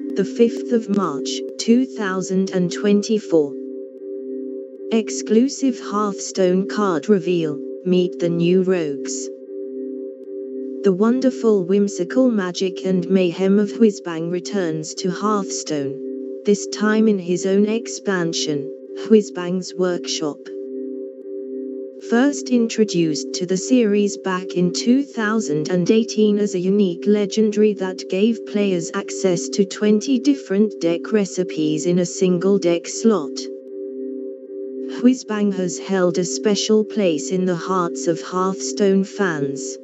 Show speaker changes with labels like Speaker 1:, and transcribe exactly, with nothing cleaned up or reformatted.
Speaker 1: the fifth of March, two thousand twenty-four. Exclusive Hearthstone card reveal, meet the new rogues. The wonderful whimsical magic and mayhem of Whizbang returns to Hearthstone, this time in his own expansion, Whizbang's Workshop. First introduced to the series back in two thousand eighteen as a unique legendary that gave players access to twenty different deck recipes in a single deck slot. Whizbang has held a special place in the hearts of Hearthstone fans.